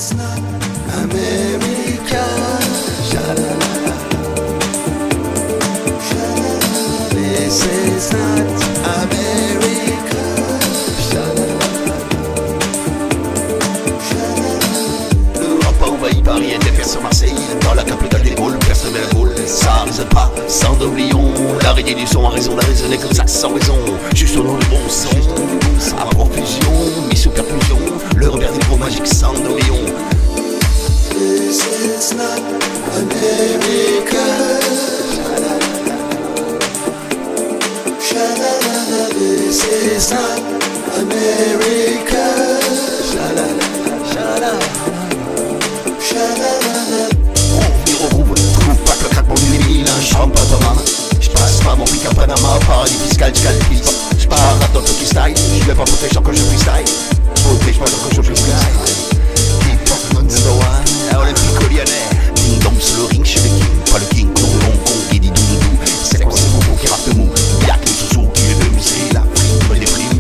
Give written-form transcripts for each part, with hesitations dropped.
America, sha-la-la-la. This is not America, sha-la-la-la. L'Europe a envahi Paris et défaire sur Marseille. Dans la capitale des Gaules, personne ne la Gaule. Ça résonne pas, sans d'oublions. L'araignée du son a raison d'arraisonner comme ça, sans raison. Juste au nom du bon son, à profusion, mis sous perfusion. Le revers des gros magiques sans d'oublions. This is not America. Sha-la-la-la. This is not America. Sha-la-la. Sha-la-la. Revenir au groupe, trouve pas que le craquement du vinyle, un champ pas ta main. J'passe pas mon pic à Panama, paradis fiscal, j'calcule. J'pars dans le petit style, j'lève pas protégeant quand je freestyle. Protège pas quand je freestyle. Number one, à Olympique lyonnais. Ding dong sur le ring chez le king. Pas le king, non, Hong Kong, Guidi Doudou. C'est quoi ces bobos qui rappent mou? Y'a que les sous-sous qui est de musée, la prime, les primes.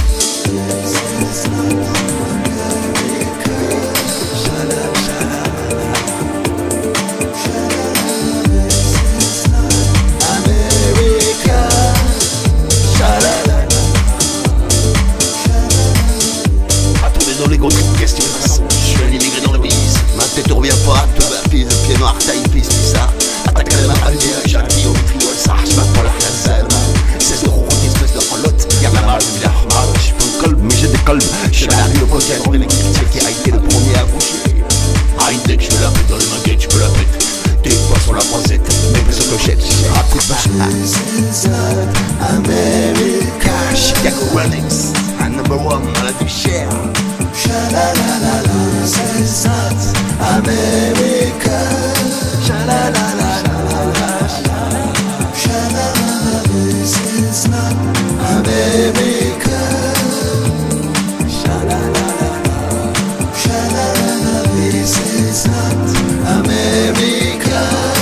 Question de façon, je suis un immigré dans le bise. Ma tête ne revient pas, te baptise, pied noir, taille, pisse, ça. Attaque à la main, j'arrive au vitriol, ça, je m'attends la caselle. 16 euros, une espèce de rolotte. Y'a la marge, il a mal, je peux le colbe, mais j'ai des colbes. Je vais arriver au côté, on est l'électricité qui a été le premier à bouger. High deck, je me la pète dans les mains, je peux la pète. Des fois sur la croisette, mais plus au clochette, j'ai raté de vache. This is not America. Chicago Running, un number one dans la vie chère. Sha-la-la-la-la, this is not America. Sha-la-la-la-la-la, sha-la-la-la, this is not America. Sha-la-la-la-la, sha-la-la-la, this is not America.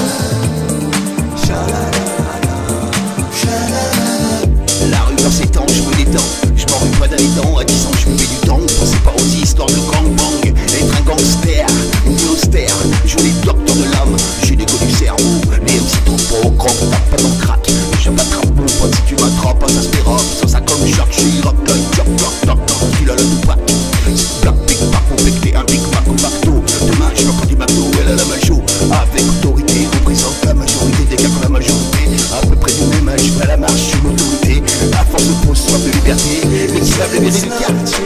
Sha-la-la-la-la, sha-la-la-la. La rue s'étend, je me détends. Je m'en rue pas d'un étang, à 10 ans je me mets du temps. Pensez pas aux histoires de gangbang, être un gangster, une vie austère. Je les docteurs de l'âme, j'ai des go du cerveau. Les MC trop pas au cran, tape pas dans le crack. Je m'attrape mon pote si tu m'attrapes, ça se verra. Sans ça comme Jacques Chirac, il a le Tupac. Black Big Mac, mon bec, t'es un Big Mac au McDo. Demain je m'en du McDo, elle a la majo. Avec autorité, représente la majorité des gars comme la majorité. À peu près du même âge, à la marche, je suis l'autorité. À force de pause, soif de liberté, mais qui va lever du quartier.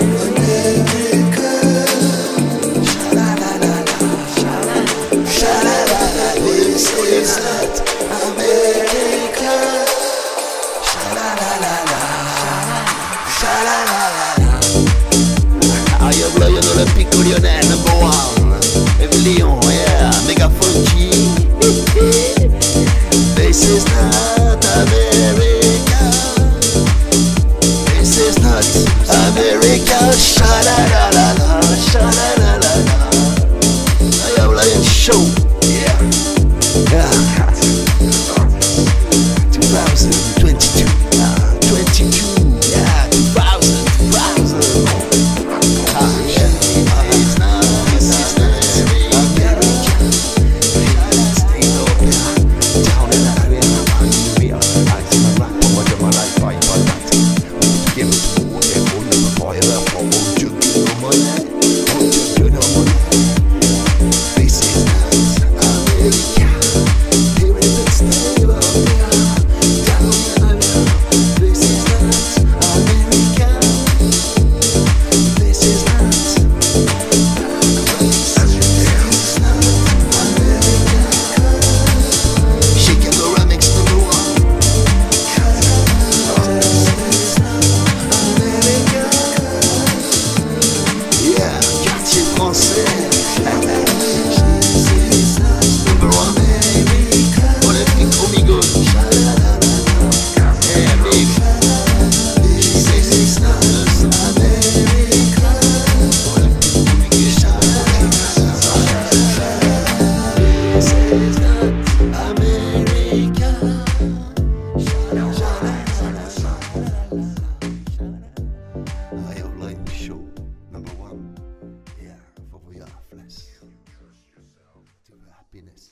This is not America. Sha-la-la-la-la, sha-la-la-la-la. Arrive Lyon Olympique lyonnais, number one. Eve Lyon, yeah, mega funky. This is not America. This is not America. Sha-la-la-la-la, sha-la-la-la-la. I have Lion show, yeah. Yeah. 2022, 22, yeah, 2000. Ruck-Sintès.